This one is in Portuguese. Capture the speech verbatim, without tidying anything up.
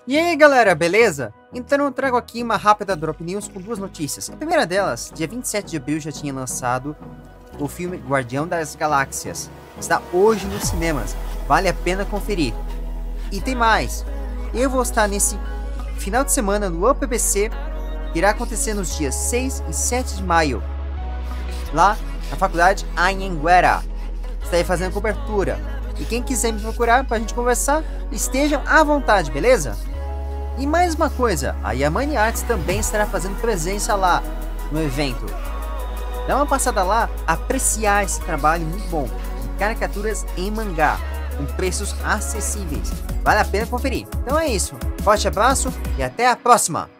E aí galera, beleza? Então eu trago aqui uma rápida Drop News com duas notícias. A primeira delas, dia vinte e sete de abril já tinha lançado o filme Guardião das Galáxias. Está hoje nos cinemas, vale a pena conferir. E tem mais, eu vou estar nesse final de semana no U P B C, que irá acontecer nos dias seis e sete de maio, lá na faculdade Anhanguera. Estarei fazendo cobertura. E quem quiser me procurar pra gente conversar, estejam à vontade, beleza? E mais uma coisa, a Yamane Arts também estará fazendo presença lá no evento. Dá uma passada lá, apreciar esse trabalho muito bom de caricaturas em mangá, com preços acessíveis. Vale a pena conferir. Então é isso, forte abraço e até a próxima!